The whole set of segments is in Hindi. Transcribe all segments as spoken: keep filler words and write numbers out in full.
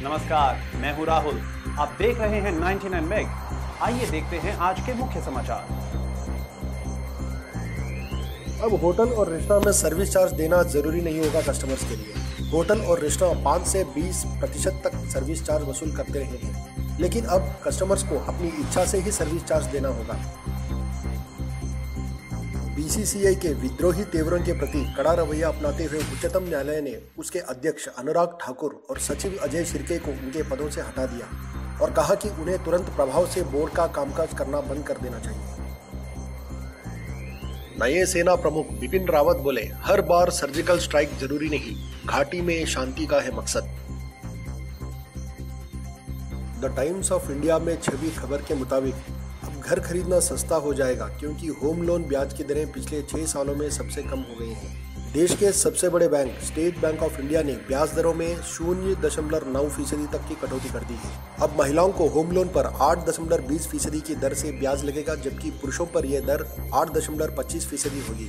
नमस्कार, मैं हूं राहुल। आप देख रहे हैं निन्यानवे मेग। आइए देखते हैं आज के मुख्य समाचार। अब होटल और रेस्टोरेंट में सर्विस चार्ज देना जरूरी नहीं होगा कस्टमर्स के लिए। होटल और रेस्टोरेंट पाँच से बीस प्रतिशत तक सर्विस चार्ज वसूल करते रहे हैं, लेकिन अब कस्टमर्स को अपनी इच्छा से ही सर्विस चार्ज देना होगा। बी सी सी आई के विद्रोही तेवरों के प्रति कड़ा रवैया अपनाते हुए उच्चतम न्यायालय ने उसके अध्यक्ष अनुराग ठाकुर और सचिव अजय शिर्के को उनके पदों से हटा दिया और कहा कि उन्हें तुरंत प्रभाव से बोर्ड का कामकाज करना बंद कर देना चाहिए। नए सेना प्रमुख बिपिन रावत बोले, हर बार सर्जिकल स्ट्राइक जरूरी नहीं, घाटी में शांति का है मकसद। द टाइम्स ऑफ इंडिया में छवि खबर के मुताबिक अब घर खरीदना सस्ता हो जाएगा क्योंकि होम लोन ब्याज की दरें पिछले छह सालों में सबसे कम हो गई हैं। देश के सबसे बड़े bank State Bank of India ने ब्याज दरों में शून्य दशमलव नौ फीसदी तक की कटौती कर दी है। अब महिलाओं को होम लोन पर आठ दशमलव बीस फीसदी की दर से ब्याज लगेगा, जबकि पुरुषों पर यह दर आठ दशमलव पच्चीस फीसदी होगी।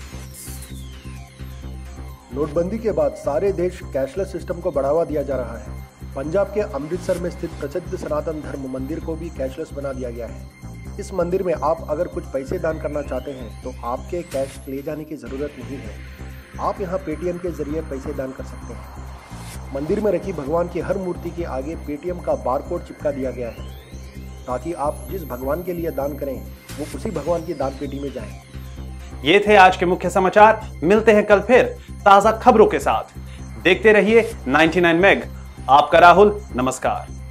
नोटबंदी के बाद सारे देश कैशलेस सिस्टम को बढ़ावा दिया जा रहा है। पंजाब के अमृतसर में स्थित प्रसिद्ध सनातन धर्म मंदिर को भी कैशलेस बना दिया गया है। इस मंदिर में आप अगर कुछ पैसे दान करना चाहते हैं तो आपके कैश ले जाने की जरूरत नहीं है। आप यहाँ पेटीएम के जरिए पैसे दान कर सकते हैं। मंदिर में रखी भगवान की हर मूर्ति के आगे पेटीएम का बारकोड चिपका दिया गया है ताकि आप जिस भगवान के लिए दान करें वो उसी भगवान की दान पेटी में जाए। ये थे आज के मुख्य समाचार। मिलते हैं कल फिर ताजा खबरों के साथ। देखते रहिए निन्यानवे मेग। आपका राहुल, नमस्कार।